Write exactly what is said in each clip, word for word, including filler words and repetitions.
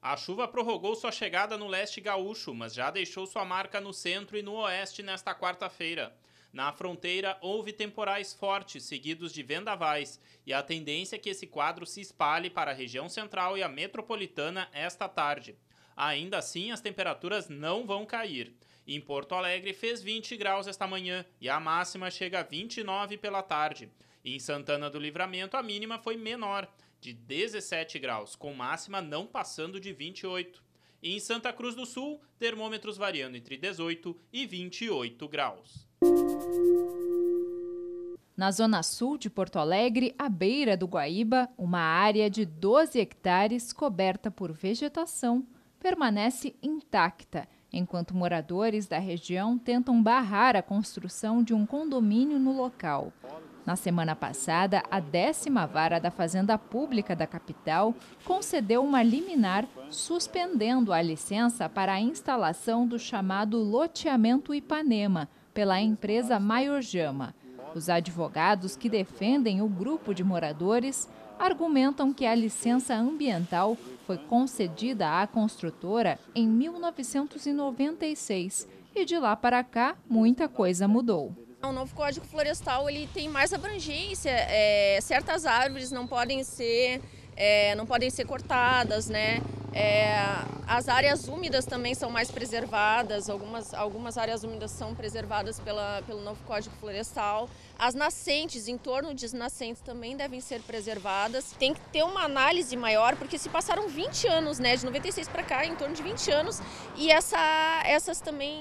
A chuva prorrogou sua chegada no leste gaúcho, mas já deixou sua marca no centro e no oeste nesta quarta-feira. Na fronteira, houve temporais fortes, seguidos de vendavais, e a tendência é que esse quadro se espalhe para a região central e a metropolitana esta tarde. Ainda assim, as temperaturas não vão cair. Em Porto Alegre fez vinte graus esta manhã e a máxima chega a vinte e nove pela tarde. Em Santana do Livramento, a mínima foi menor, de dezessete graus, com máxima não passando de vinte e oito. E em Santa Cruz do Sul, termômetros variando entre dezoito e vinte e oito graus. Na zona sul de Porto Alegre, à beira do Guaíba, uma área de doze hectares coberta por vegetação permanece intacta, enquanto moradores da região tentam barrar a construção de um condomínio no local. Na semana passada, a décima vara da Fazenda Pública da capital concedeu uma liminar suspendendo a licença para a instalação do chamado loteamento Ipanema pela empresa Maiorjama. Os advogados que defendem o grupo de moradores argumentam que a licença ambiental foi concedida à construtora em mil novecentos e noventa e seis e de lá para cá muita coisa mudou. O novo Código Florestal ele tem mais abrangência, é, certas árvores não podem ser, é, não podem ser cortadas, né? É, as áreas úmidas também são mais preservadas, algumas, algumas áreas úmidas são preservadas pela, pelo novo Código Florestal. As nascentes, em torno de nascentes, também devem ser preservadas. Tem que ter uma análise maior, porque se passaram vinte anos, né, de noventa e seis para cá, em torno de vinte anos, e essa, essas também...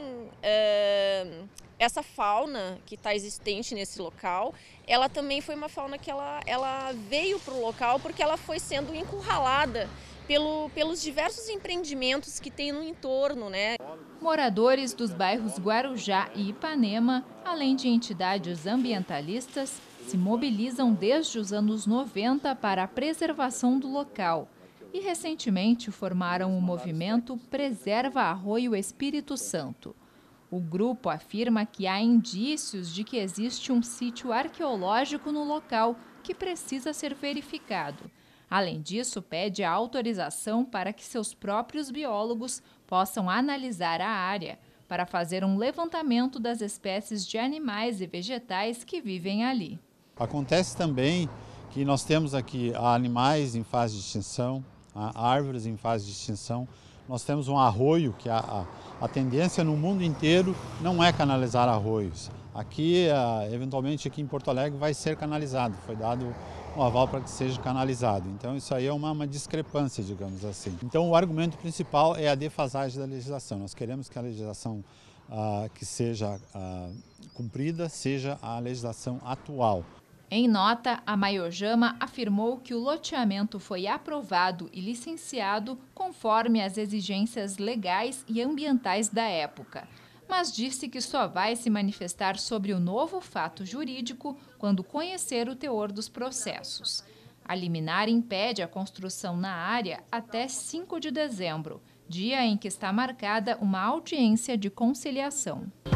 É, essa fauna que está existente nesse local, ela também foi uma fauna que ela, ela veio para o local porque ela foi sendo encurralada pelo, pelos diversos empreendimentos que tem no entorno, né? Moradores dos bairros Guarujá e Ipanema, além de entidades ambientalistas, se mobilizam desde os anos noventa para a preservação do local e recentemente formaram o movimento Preserva Arroio Espírito Santo. O grupo afirma que há indícios de que existe um sítio arqueológico no local que precisa ser verificado. Além disso, pede a autorização para que seus próprios biólogos possam analisar a área para fazer um levantamento das espécies de animais e vegetais que vivem ali. Acontece também que nós temos aqui animais em fase de extinção, árvores em fase de extinção. Nós temos um arroio, que a, a, a tendência no mundo inteiro não é canalizar arroios. Aqui, a, eventualmente aqui em Porto Alegre, vai ser canalizado, foi dado um aval para que seja canalizado. Então isso aí é uma, uma discrepância, digamos assim. Então o argumento principal é a defasagem da legislação. Nós queremos que a legislação ah, que seja ah, cumprida seja a legislação atual. Em nota, a Maiorjama afirmou que o loteamento foi aprovado e licenciado conforme as exigências legais e ambientais da época, mas disse que só vai se manifestar sobre o novo fato jurídico quando conhecer o teor dos processos. A liminar impede a construção na área até cinco de dezembro, dia em que está marcada uma audiência de conciliação.